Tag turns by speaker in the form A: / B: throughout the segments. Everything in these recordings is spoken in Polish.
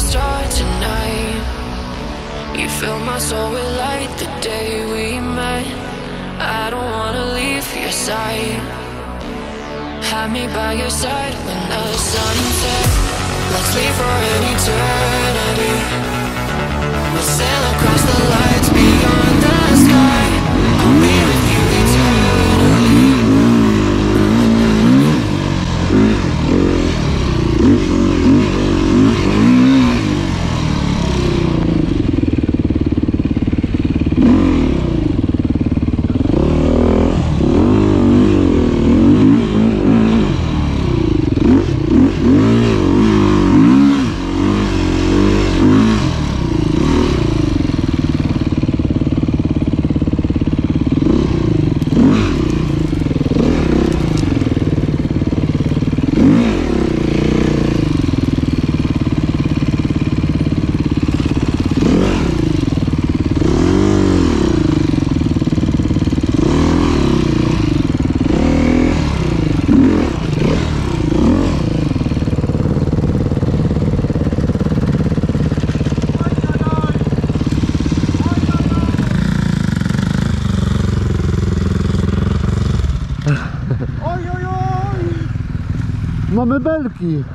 A: start tonight. You fill my soul with light the day we met. I don't wanna leave your side. Have me by your side when the sun sets. Let's leave for an eternity. We'll sail across the lights beyond the sky. I'll be with you eternally.
B: Oj, oj, oj! Mamy belki!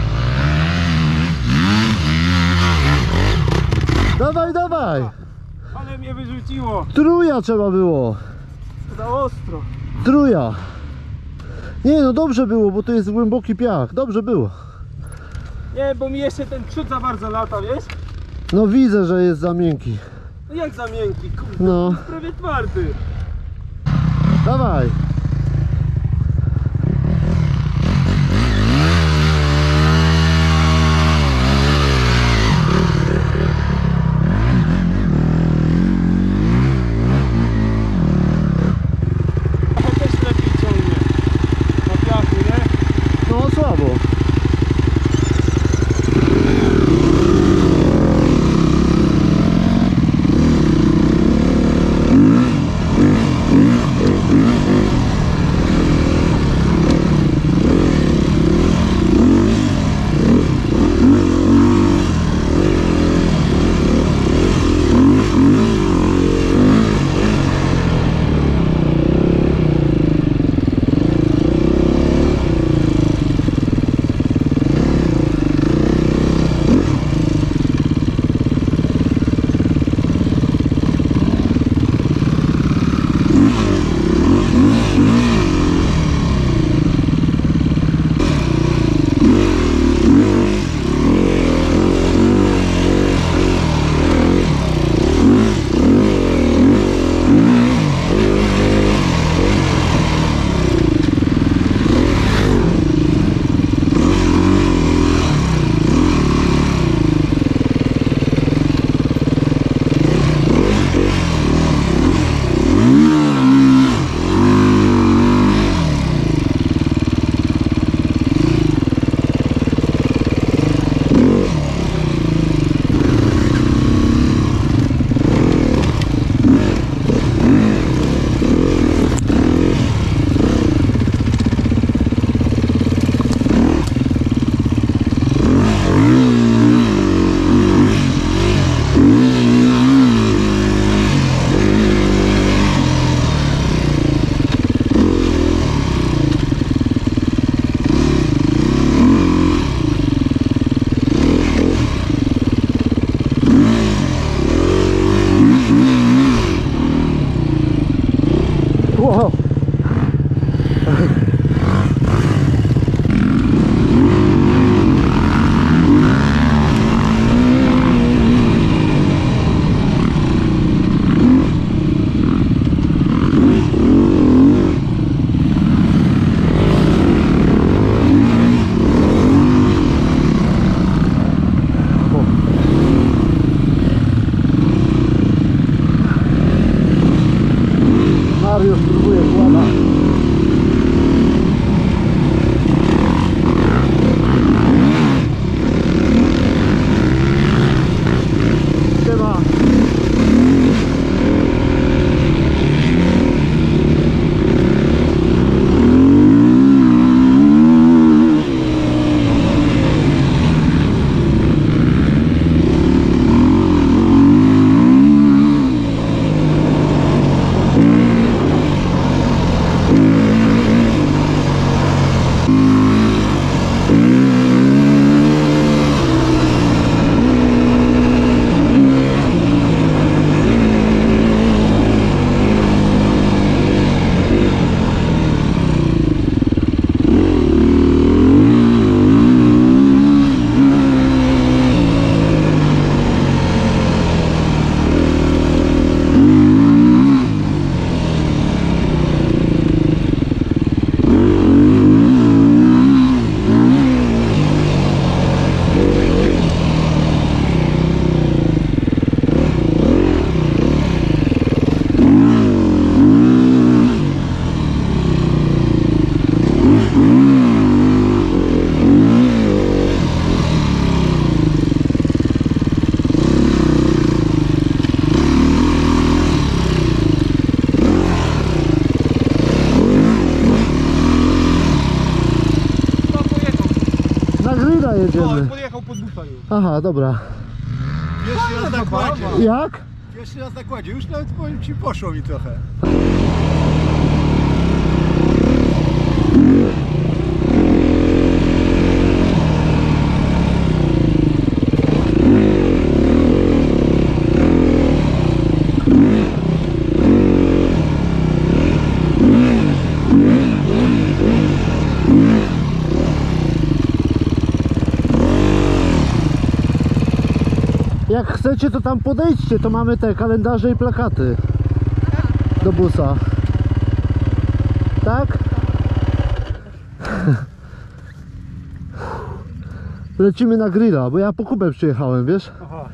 B: Dawaj, dawaj!
C: Ale mnie wyrzuciło.
B: Truja trzeba było.
C: Za ostro.
B: Truja. Nie no, dobrze było, bo to jest głęboki piach. Dobrze było.
C: Nie, bo mi jeszcze ten przód za bardzo lata, wiesz?
B: No widzę, że jest za miękki.
C: No jak za miękki, kurde,
B: No.
C: jest prawie twardy.
B: Dawaj.
C: Trochę też lepiej ciągnie. Na piachu, nie?
B: No słabo. Wow. Mariusz próbuje kłada. Siema. jedziemy.
C: No, podjechał pod buta już.
B: Aha, dobra.
D: Pierwszy raz na kładzie.
B: Jak?
D: Pierwszy raz na kładzie. Już nawet powiem ci, poszło mi trochę.
B: Jak chcecie, to tam podejdźcie, to mamy te kalendarze i plakaty do busa. Tak? Lecimy na grilla, bo ja po Kubę przyjechałem, wiesz?
C: Aha.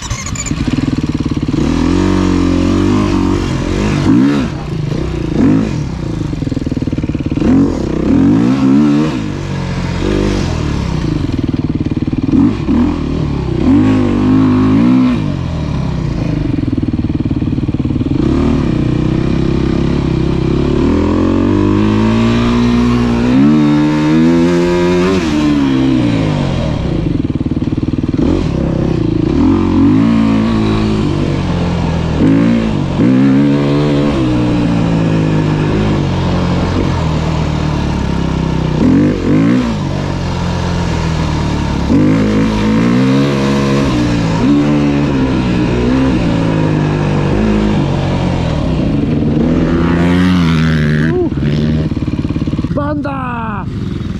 B: Banda!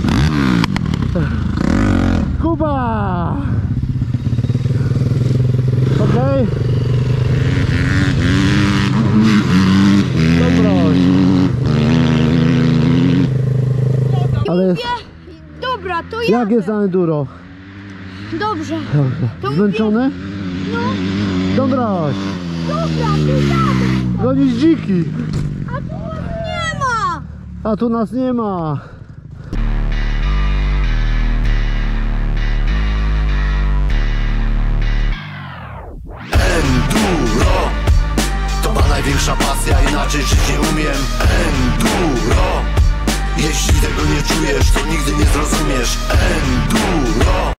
B: Kuba! Okej? Dobra. Ale
E: Dobra, to ja.
B: jak jest na enduro?
E: Dobrze. To
B: Zmęczony?
E: No,
B: Dobra.
E: dobra, to jadę.
B: Gonisz dziki.
E: A tu nas nie ma.
B: A tu nas nie ma.
F: Enduro to ma największa pasja, inaczej żyć nie umiem. Enduro, jeśli tego nie czujesz, to nigdy nie zrozumiesz. Enduro.